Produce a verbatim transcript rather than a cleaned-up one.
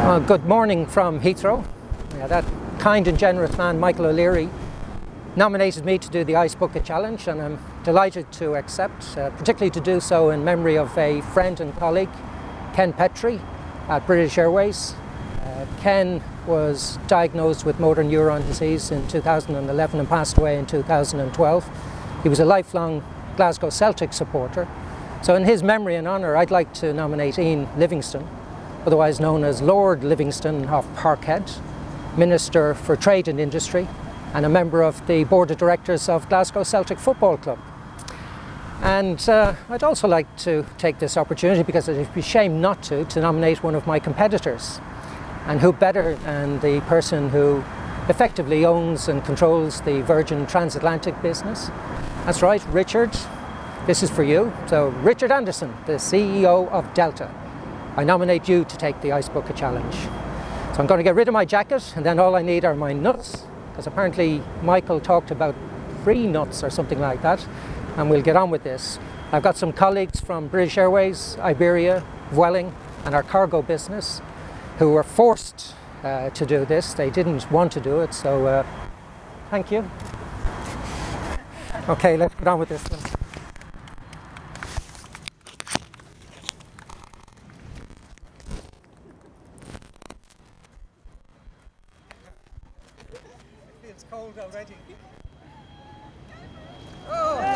Well, good morning from Heathrow. Yeah, that kind and generous man, Michael O'Leary, nominated me to do the Ice Bucket Challenge, and I'm delighted to accept, uh, particularly to do so in memory of a friend and colleague, Ken Petrie at British Airways. Uh, Ken was diagnosed with Motor Neurone Disease in two thousand eleven and passed away in two thousand twelve. He was a lifelong Glasgow Celtic supporter. So in his memory and honour, I'd like to nominate Ian Livingston, otherwise known as Lord Livingston of Parkhead, Minister for Trade and Industry, and a member of the Board of Directors of Glasgow Celtic Football Club. And uh, I'd also like to take this opportunity, because it'd be a shame not to, to nominate one of my competitors. And who better than the person who effectively owns and controls the Virgin transatlantic business? That's right, Richard. This is for you. So, Richard Anderson, the C E O of Delta. I nominate you to take the Ice Bucket Challenge. So I'm going to get rid of my jacket, and then all I need are my nuts, because apparently Michael talked about free nuts or something like that, and we'll get on with this. I've got some colleagues from British Airways, Iberia, Vueling and our cargo business who were forced uh, to do this. They didn't want to do it, so uh, thank you. Okay, let's get on with this then. It's cold already. Oh!